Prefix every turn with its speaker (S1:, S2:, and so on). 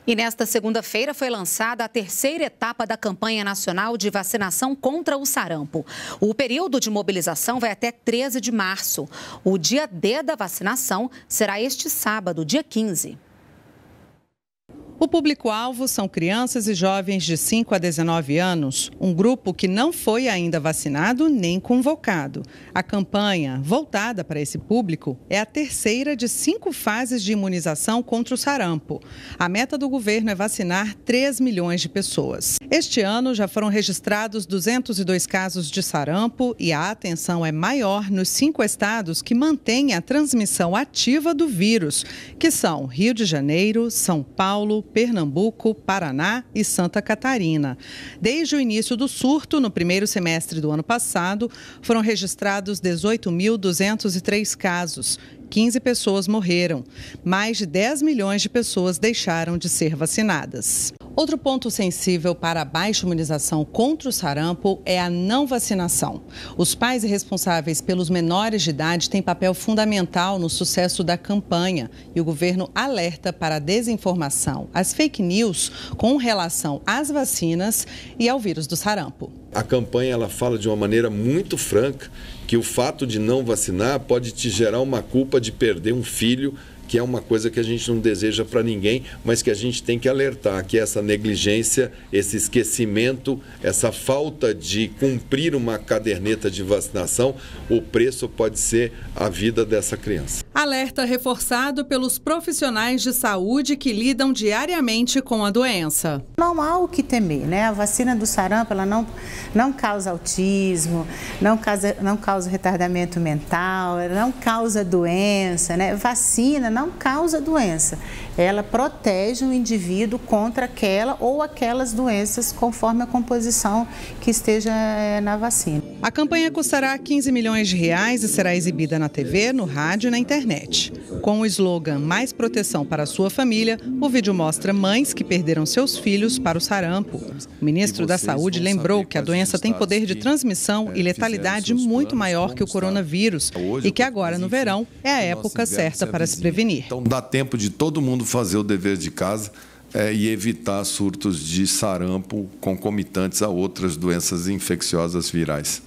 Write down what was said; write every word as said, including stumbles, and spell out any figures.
S1: E nesta segunda-feira foi lançada a terceira etapa da campanha nacional de vacinação contra o sarampo. O período de mobilização vai até treze de março. O dia D da vacinação será este sábado, dia quinze.
S2: O público-alvo são crianças e jovens de cinco a dezenove anos, um grupo que não foi ainda vacinado nem convocado. A campanha, voltada para esse público, é a terceira de cinco fases de imunização contra o sarampo. A meta do governo é vacinar três milhões de pessoas. Este ano já foram registrados duzentos e dois casos de sarampo e a atenção é maior nos cinco estados que mantêm a transmissão ativa do vírus, que são Rio de Janeiro, São Paulo, Pernambuco, Paraná e Santa Catarina. Desde o início do surto, no primeiro semestre do ano passado, foram registrados dezoito mil duzentos e três casos. quinze pessoas morreram. Mais de dez milhões de pessoas deixaram de ser vacinadas. Outro ponto sensível para a baixa imunização contra o sarampo é a não vacinação. Os pais e responsáveis pelos menores de idade têm papel fundamental no sucesso da campanha e o governo alerta para a desinformação, as fake news com relação às vacinas e ao vírus do sarampo.
S3: A campanha ela fala de uma maneira muito franca que o fato de não vacinar pode te gerar uma culpa de perder um filho, que é uma coisa que a gente não deseja para ninguém, mas que a gente tem que alertar, que essa negligência, esse esquecimento, essa falta de cumprir uma caderneta de vacinação, o preço pode ser a vida dessa criança.
S2: Alerta reforçado pelos profissionais de saúde que lidam diariamente com a doença.
S4: Não há o que temer, né? A vacina do sarampo ela não, não causa autismo, não causa, não causa retardamento mental, não causa doença, né? Vacina não causa doença, ela protege o indivíduo contra aquela ou aquelas doenças conforme a composição que esteja na vacina.
S2: A campanha custará quinze milhões de reais e será exibida na T V, no rádio e na internet. Com o slogan Mais Proteção para a Sua Família, o vídeo mostra mães que perderam seus filhos para o sarampo. O ministro da Saúde lembrou que a doença tem poder de transmissão e letalidade muito maior que o coronavírus e que agora, no verão, é a época certa para se prevenir.
S5: Então dá tempo de todo mundo fazer o dever de casa é, e evitar surtos de sarampo concomitantes a outras doenças infecciosas virais.